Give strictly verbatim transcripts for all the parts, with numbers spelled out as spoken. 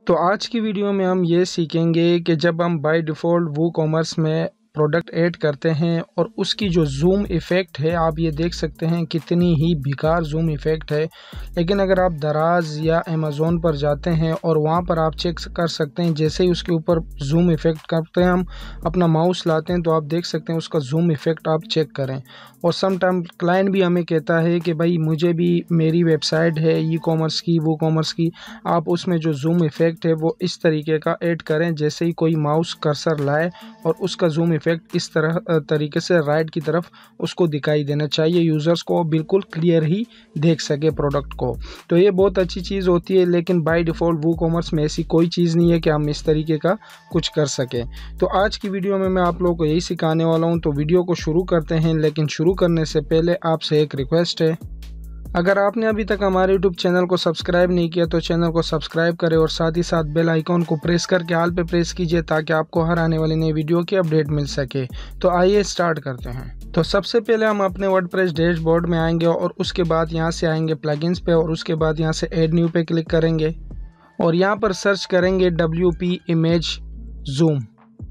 तो आज की वीडियो में हम ये सीखेंगे कि जब हम बाय डिफ़ॉल्ट वूकॉमर्स में प्रोडक्ट ऐड करते हैं और उसकी जो जूम इफ़ेक्ट है, आप ये देख सकते हैं कितनी ही बेकार जूम इफ़ेक्ट है। लेकिन अगर आप दराज या अमेज़ॉन पर जाते हैं और वहाँ पर आप चेक कर सकते हैं, जैसे ही उसके ऊपर जूम इफ़ेक्ट करते हैं, हम अपना माउस लाते हैं तो आप देख सकते हैं उसका जूम इफ़ेक्ट आप चेक करें। और सम टाइम क्लाइंट भी हमें कहता है कि भाई मुझे भी मेरी वेबसाइट है ई कॉमर्स की, वूकॉमर्स की, आप उसमें जो जूम इफ़ेक्ट है वो इस तरीके का ऐड करें, जैसे ही कोई माउस कर्सर लाए और उसका जूम इफ़ेक्ट इस तरह तरीके से राइट की तरफ उसको दिखाई देना चाहिए, यूज़र्स को बिल्कुल क्लियर ही देख सके प्रोडक्ट को। तो ये बहुत अच्छी चीज़ होती है, लेकिन बाय डिफ़ॉल्ट वूकॉमर्स में ऐसी कोई चीज़ नहीं है कि हम इस तरीके का कुछ कर सकें। तो आज की वीडियो में मैं आप लोगों को यही सिखाने वाला हूँ। तो वीडियो को शुरू करते हैं, लेकिन शुरू करने से पहले आपसे एक रिक्वेस्ट है, अगर आपने अभी तक हमारे यूट्यूब चैनल को सब्सक्राइब नहीं किया तो चैनल को सब्सक्राइब करें और साथ ही साथ बेल आइकॉन को प्रेस करके ऑल पे प्रेस कीजिए ताकि आपको हर आने वाली नई वीडियो की अपडेट मिल सके। तो आइए स्टार्ट करते हैं। तो सबसे पहले हम अपने वर्डप्रेस डैशबोर्ड में आएंगे और उसके बाद यहाँ से आएंगे प्लगइन्स पे और उसके बाद यहाँ से ऐड न्यू पे क्लिक करेंगे और यहाँ पर सर्च करेंगे W P image zoom.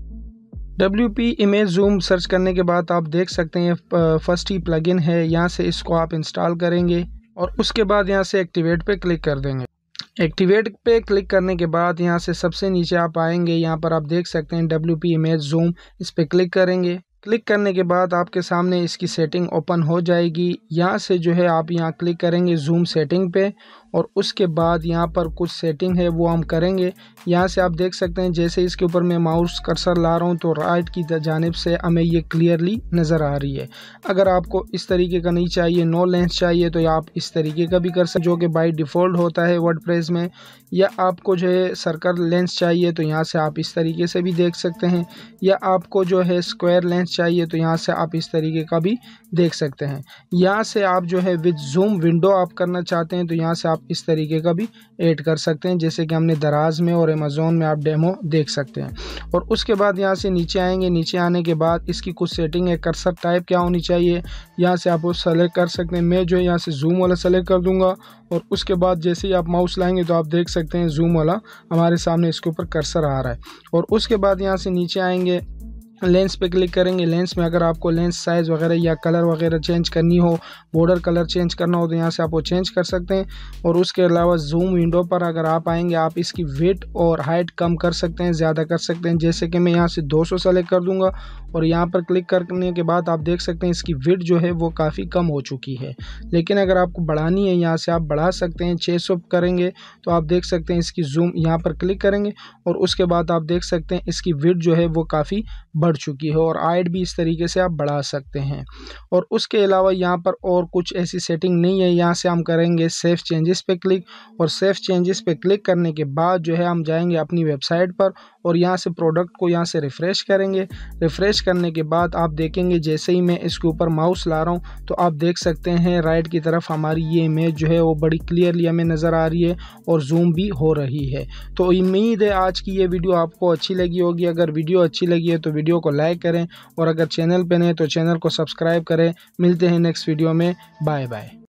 W P image zoom search करने के बाद आप देख सकते हैं फर्स्ट ही प्लगइन है, यहाँ से इसको आप इंस्टॉल करेंगे और उसके बाद यहाँ से एक्टिवेट पे क्लिक कर देंगे। एक्टिवेट पे क्लिक करने के बाद यहाँ से सबसे नीचे आप आएंगे, यहाँ पर आप देख सकते हैं डब्ल्यू पी इमेज जूम, इस पर क्लिक करेंगे। क्लिक करने के बाद आपके सामने इसकी सेटिंग ओपन हो जाएगी। यहाँ से जो है आप यहाँ क्लिक करेंगे जूम सेटिंग पे और उसके बाद यहाँ पर कुछ सेटिंग है वो हम करेंगे। यहाँ से आप देख सकते हैं जैसे इसके ऊपर मैं माउस कर्सर ला रहा हूँ तो राइट की जानिब से हमें ये क्लियरली नज़र आ रही है। अगर आपको इस तरीके का नहीं चाहिए, नो लेंस चाहिए, तो आप इस तरीके का भी कर सकते, जो कि बाय डिफ़ॉल्ट होता है वर्डप्रेस में। या आपको जो है सर्कल लेंस चाहिए तो यहाँ से आप इस तरीके से भी देख सकते हैं, या आपको जो है स्क्वायर लेंस चाहिए तो यहाँ से आप इस तरीके का भी देख सकते हैं। यहाँ से आप जो है विद जूम विंडो आप करना चाहते हैं तो यहाँ से आप इस तरीके का भी ऐड कर सकते हैं, जैसे कि हमने दराज में और अमेज़ॉन में आप डेमो देख सकते हैं। और उसके बाद यहाँ से नीचे आएंगे, नीचे आने के बाद इसकी कुछ सेटिंग है, कर्सर टाइप क्या होनी चाहिए, यहाँ से आप वो सेलेक्ट कर सकते हैं। मैं जो है यहाँ से जूम वाला सेलेक्ट कर दूंगा और उसके बाद जैसे ही आप माउस लाएंगे तो आप देख सकते हैं जूम वाला हमारे सामने इसके ऊपर कर्सर आ रहा है। और उसके बाद यहाँ से नीचे आएंगे, लेंस पे क्लिक करेंगे। लेंस में अगर आपको लेंस साइज़ वगैरह या कलर वगैरह चेंज करनी हो, बॉर्डर कलर चेंज करना हो तो यहाँ से आप वो चेंज कर सकते हैं। और उसके अलावा जूम विंडो पर अगर आप आएंगे, आप इसकी विड्थ और हाइट कम कर सकते हैं, ज़्यादा कर सकते हैं। जैसे कि मैं यहाँ से दो सौ सेलेक्ट कर दूँगा और यहाँ पर क्लिक करने के बाद आप देख सकते हैं इसकी विड्थ जो है वो काफ़ी कम हो चुकी है। लेकिन अगर आपको बढ़ानी है, यहाँ से आप बढ़ा सकते हैं। छः सौ करेंगे तो आप देख सकते हैं इसकी जूम, यहाँ पर क्लिक करेंगे और उसके बाद आप देख सकते हैं इसकी विड्थ जो है वो काफ़ी बढ़ चुकी है और हाइट भी इस तरीके से आप बढ़ा सकते हैं। और उसके अलावा यहाँ पर और कुछ ऐसी सेटिंग नहीं है। यहाँ से हम करेंगे सेव चेंजेस पे क्लिक और सेव चेंजेस पे क्लिक करने के बाद जो है हम जाएंगे अपनी वेबसाइट पर और यहाँ से प्रोडक्ट को यहाँ से रिफ़्रेश करेंगे। रिफ़्रेश करने के बाद आप देखेंगे जैसे ही मैं इसके ऊपर माउस ला रहा हूँ तो आप देख सकते हैं राइट की तरफ हमारी ये इमेज जो है वो बड़ी क्लियरली हमें नज़र आ रही है और जूम भी हो रही है। तो उम्मीद है आज की ये वीडियो आपको अच्छी लगी होगी। अगर वीडियो अच्छी लगी है तो वीडियो को लाइक करें और अगर चैनल पे नए तो चैनल को सब्सक्राइब करें। मिलते हैं नेक्स्ट वीडियो में। Bye bye.